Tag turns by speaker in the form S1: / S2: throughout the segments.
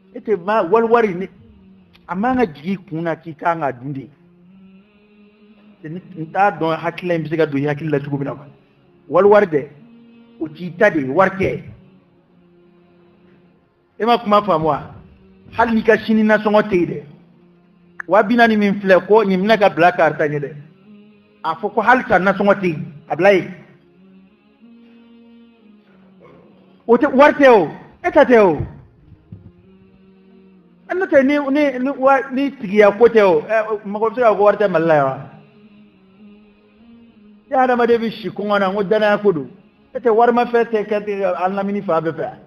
S1: ete ma walwari ni amanga jigi kuna ki kanga dundi nta don hakilla mi siga do hakilla tugo bina walwar de o ci tade warke ema kuma famwa hal ni ka shini na songo teide wa bina ni min fle ko ni mina ka black card tanye de afoko hal ta na songo teide ablay o te warte o etate o annata ni tigiya ko te o mako se ko warte mallaya ya da made bi shi kun wana ngodana ya kudu ete war ma fete kati Allah mini fa be fa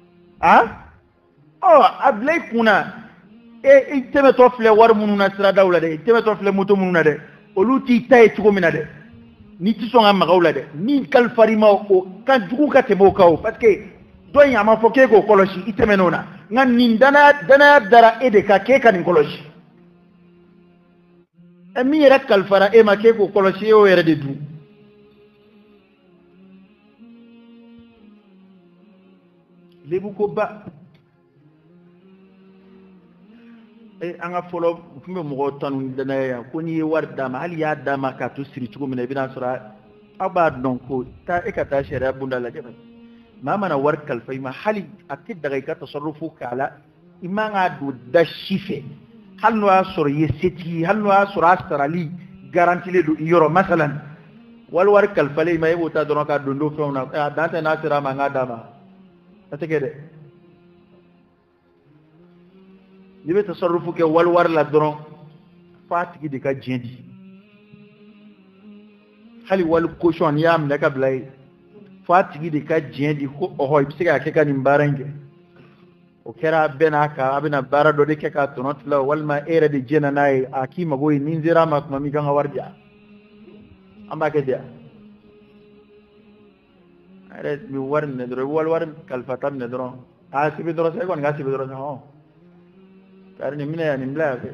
S1: ablay kuna teme to fle war mununa sira dawla de teme to fle moto mununa de oluti tay ci ko mina de ni ci so ngam magawla de ni kal farima o kan jugu ka tebo kaw parce que do yama foke ko koloshi iteme nona ngan nin dana dara ede ka ke kan koloshi mi yɛrɛ kalifara e ma k'e k'o kɔlɔsi e y'o yɛrɛ de dun lebu ko ba an ka fɔlɔ tun bɛ mɔgɔw tanu danaya yan ko n'i ye wari d'a ma hali y'a d'a ma k'a to siri cogo min na i bɛna sɔrɔ aw b'a dɔn ko taa e ka taa sariya bunda lajɛ maa mana wari kalifa i ma hali a tɛ daga i ka tasarrufu k'a la i man k'a don da si fɛ hali n'o y'a sɔrɔ i ye setigi hali n'o y'a sɔrɔ a sarali garantilen don i yɔrɔ masalan wari kalifalen i ma e b'o ta dɔrɔn ka don do fɛnw na a dan tɛ n'a sera a ma n k'a d'a ma a tɛ kɛ dɛ n'i bɛ tasarrufu kɛ wari la dɔrɔn f'a tigi de ka diɲɛ di hali wali caution n'i y'a minɛ ka bila ye f'a tigi de ka diɲɛ di ko ɔhɔ i bɛ se k'a kɛ ka nin baara in kɛ o kɛra bɛɛ n'a kan a bɛna baara dɔ de kɛ k'a tɔnɔ tila walima e yɛrɛ de jɛna n'a ye a k'i mago ye ni n sera a ma tuma min kan ka wari di yan an b'a kɛ di yan a yɛrɛ bɛ wari minɛ dɔrɔn i bɛ wari kalifa ta minɛ dɔrɔn a sɛbɛn dɔrɔn sa e kɔni ka sɛbɛn dɔrɔn hɔn kari nin minɛ yan nin bila yan fɛ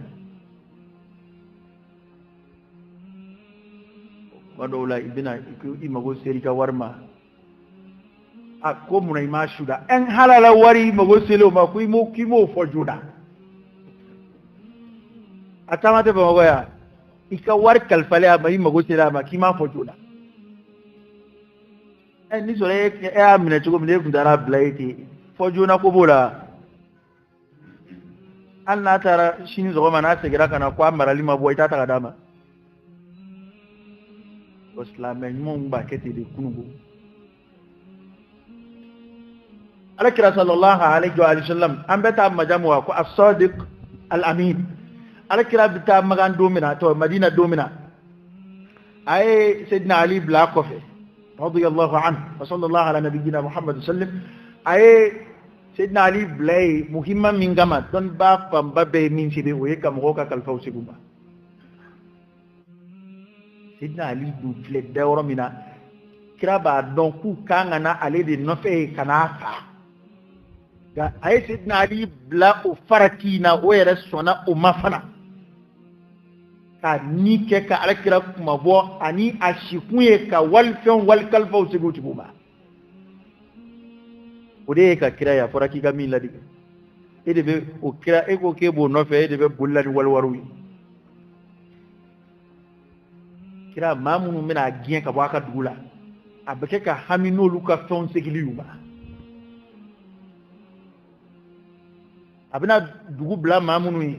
S1: tuma dɔw la i bɛna i mago seri i ka wari ma a ko munna i m'a suda en halala wari mago sele o ma ko k'i m'o fɔ joona a caman tɛ Bamakɔ yan i ka wari kalifalen a ma i mago sele a ma k'i m'a fɔ joona ni sɔrɔ e y'a minɛ cogo min e tun taara bila e ten fɔ joona ko b'o la hali n'a taara sini sɔgɔma n'a seginna ka na ko a marali ma bɔ i t'a ta ka d'a ma o silamɛ ɲumanw b'a kɛ ten de kununko alakira sallallahu alaihi wa sallam an bɛ taa majamu wa ko as-sadiq al-amin alakira bɛ taa magan don min na to Madina don min na a ye Sayyidina Ali bila kɔfɛ radiyallahu anhu wa sallallahu ala nabiyyina Muhammad sallam a ye Sayyidina Ali bila ye muhimma min kama dɔn ba fanba bɛɛ min sebe o ye ka mɔgɔw ka kalifaw segu ma Sayyidina Ali dun filɛ da yɔrɔ min na kira b'a dɔn k'u kan ka na ale de nɔfɛ ka n'a fa a ye Sayyidina Ali bila o farati na o yɛrɛ sɔnna o ma fana ka ni kɛ ka alakira kuma bɔ ani a sikun ye ka walifɛnw walikalifaw segu tigiw ma o de ye ka kira ye a fɔra k'i ka min ladege e de bɛ o kira e ko k'e b'o nɔfɛ e de bɛ boli la ni waliwariw ye kira maa minnu bɛna gɛn ka bɔ a ka dugu la a bɛ kɛ ka hami n'olu ka fɛnw segili y'u ma a bɛna dugu bila maa minnu ye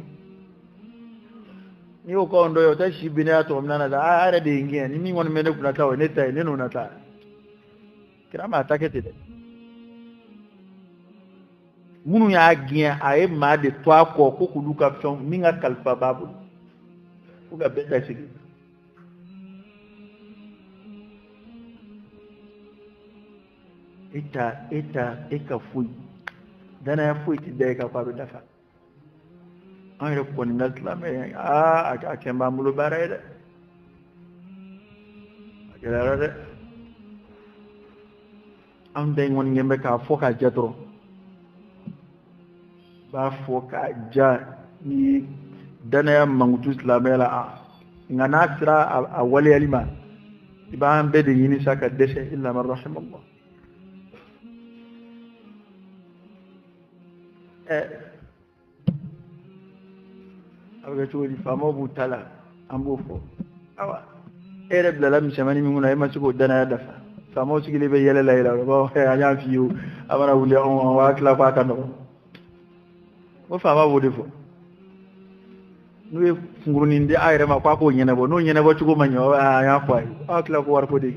S1: n'i y'o kɔn dɔ ye o tɛ si binnen a tɔgɔ min na sa a yɛrɛ de ye n gɛn ni min kɔni bɛ ne kunna ta o ye ne ta ye ne n'o na ta kira maa ta kɛ ten dɛ minnu y'a gɛn a ye maa de to a kɔ ko k'olu ka fɛnw min ka kalifa b'a bolo ko ka bɛɛ ka sigi e ka foyi danaya foyi tɛ da e ka ko a bɛ dafa an yɛrɛ kɔni ka silamɛ a kɛ n b'an bolo baara ye dɛ a gɛlɛyara dɛ an bɛɛ kɔni ɲɛ bɛ k'a fɔ k'a ja dɔrɔn b'a fɔ k'a ja ni ye danaya mankutu silamɛ la nka n'a sera a waleyali ma i b'an bɛɛ de ɲini sa ka dɛsɛ illa man rahimallah aga chori famo butala ambo fo awa ere blala mishamani minguna ema siko dana ya dafa famo sigile be yele la ila ba anya fiu abana wuli on wa kla fa kano mo fama bodi fo nuwe nguruni ndi ayre ma kwa ko nyene bo no nyene bo chugo manyo anya fay akla ko war ko de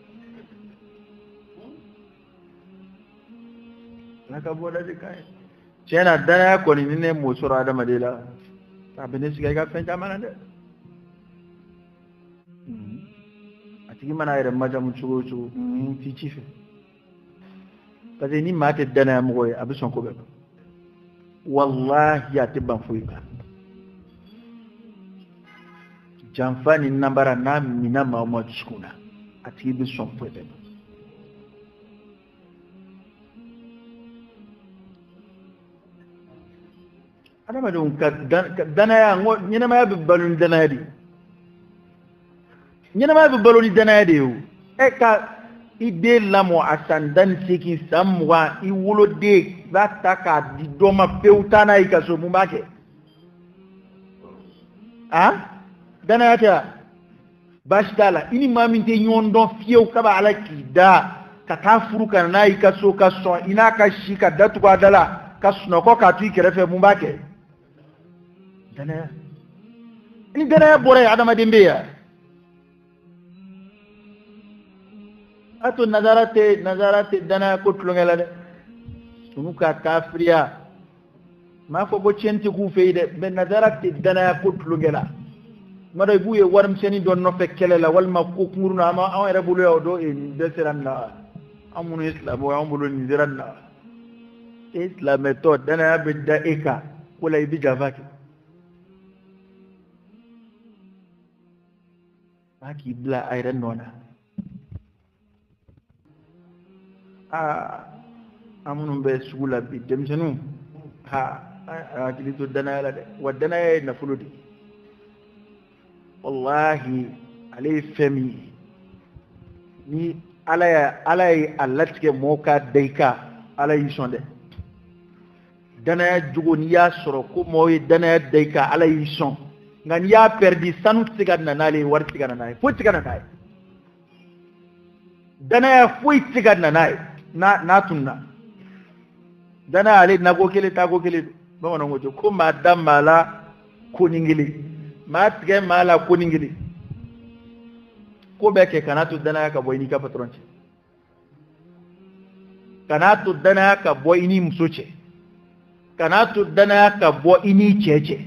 S1: naka boda de kai cena dana ko ni ne mo sura da madela abene siga ga fen jamana de atigi mana ayre majamu chugo chugo ti chife parce ni mate dana mo goy abison ko be wallahi ya tibban fuika jamfani nambara na mina mauma chukuna atigi bi son fuete adama don ka dana ya ngo nyina ma bi balun dana di nyina ma bi balun dana di yo e ka ide lamo asandan siki samwa I wolo de bataka di doma peutana ikaso mumake dana yata bashtala ini maminte nyondo fieu kaba ala kida katafuru kana ikaso kaso ina ka shika datu kwa dala kasno ko ka tu kerefe mumake dana ini dana bore adama dembeya ato nazarate dana kotlongela de tunuka kafriya ma fo bo centi ku feide be nazarate dana kotlongela mara buye waram seni don no fekkele la wal ma ko nguruna ama an rebulu yo do e deseranna amunu islam wa amulu ni zeranna islam to dana be daika wala bi javaki baki bla ayran nona amunum be sugula bi demsenu akili to dana la de wadana na fuludi wallahi alay femi ni alay alatke moka deika alay sonde dana jugo ni ya soro ko moy dana deika alay son ngan ya perdi sanu tigadna nale war tigadna nay fo tigadna nay dana fo tigadna nay na tunna dana ale nago kele tago kele ba wona ngojo ko madam mala ko ningili matge mala ko ningili ko beke kanatu dana ka boyni ka patronche kanatu dana ka boyni musoche kanatu dana ka boyni cheche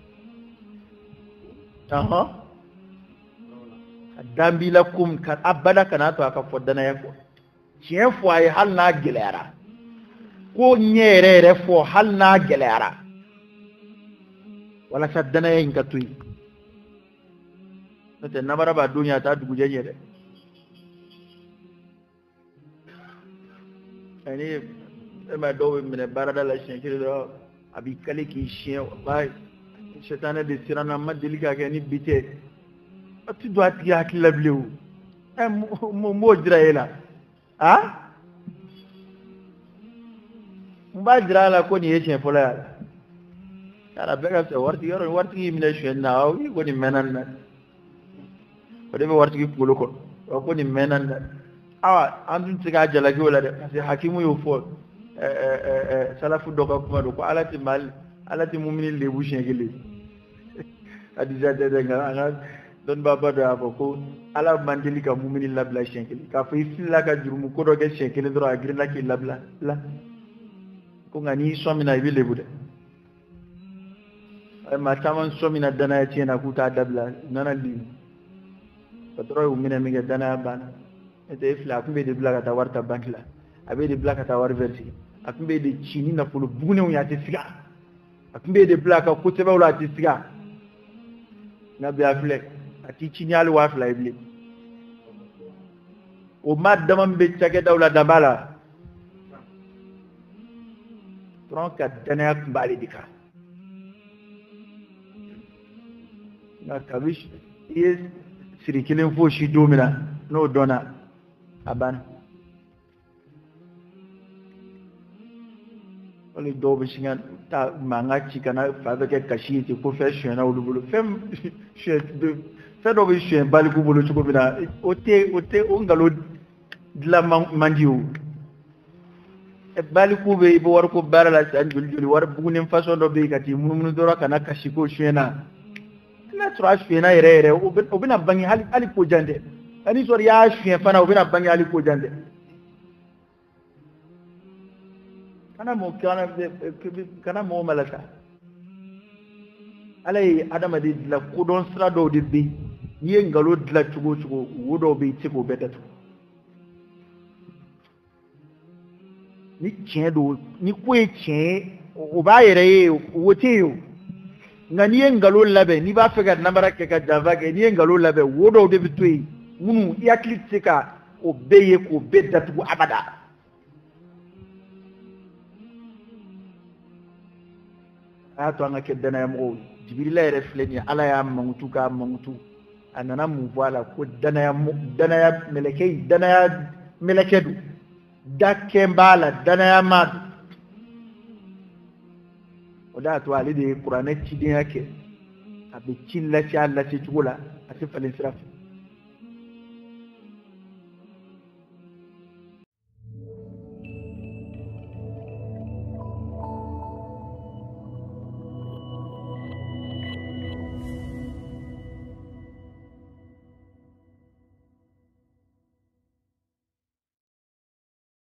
S1: dambi lakum ka abada kanatu aka fodana yako cien fo ay hal na gelera ko nyerere fo hal na gelera wala saddana yin katui nate nabara ba dunya ta duguje nyere ani ma do mine barada la shenkiri do abi kale ki chien wallahi shetana de sirana ma delika ke ni bite atu do ati akila blew mo jiraela mba jirala ko ni yeche fola ala bega se warti mi ne shena o ko ni menan na ko de warti ko ko ni menan na awa andun tiga jala gi wala de parce hakimu yo fo salafu doka kuma do ko alati mal alati mu'minin le bu shengeli adija de nga don baba do aboko ala mandeli ka mu'minin labla shengeli ka fa isilla ka jurumu ko do ke shengeli do agrina ki labla la ko ngani somina ibile bude ay ma taman somina dana ya tiena kuta dabla nana li patro umina mi ga dana bana ete ifla akumbe de blaga ta warta bankla abe de blaga ta war versi akumbe de chini na fulu bugune wu yati siga akumbe de blaga ko tebe wala ti siga na bi afle ati chini al wa afla ibli o madama be chake dawla dambala tronka dana kumbali dika na kabish is sirikilin fo shi domina no dona abana wala dɔw bɛ sin ka taa mankan ci kana fa bɛ kɛ kasi ye ten ko fɛn suyɛnna olu bolo fɛn dɔ bɛ suyɛn baliku bolo cogo min na o nkalon dilan man di o baliku bɛ i bɛ wari ko baara la san joli wari buguni fasɔn dɔ bɛ yen ka t'i munumunu dɔrɔn kana kasi ko suyɛnna n'a sɔrɔ a suyɛnna yɛrɛ yɛrɛ o bɛna bange hali ko jan dɛ ani sɔrɔ i y'a suyɛn fana o bɛna bange hali ko jan dɛ kana mɔgɔ malasa ala ye adamaden dilan kodɔn sira dɔw de bɛ yen n'i ye nkalon dilan cogo o cogo wo dɔw bɛ yen i tɛ se k'o bɛɛ datugu ni tiɲɛ don ni ko ye tiɲɛ ye o b'a yɛrɛ ye o tɛ yen o nka n'i ye nkalon labɛn n'i b'a fɛ ka namara kɛ ka janfa kɛ n'i ye nkalon labɛn wo dɔw de bɛ to yen minnu i hakili tɛ se ka o bɛɛ ye k'o bɛɛ datugu abada a y'a to an ka kɛ danayamɔgɔw ye Jibirila yɛrɛ filɛ nin ye Ala y'a mankutu k'a mankutu a nana mun fɔ a la ko danaya mɛlɛkɛ don dakɛn b'a la danaya ma don o de y'a to ale de ye kuranɛ cidenya kɛ a bɛ ci lase a lase cogo la a tɛ falen sira fɛ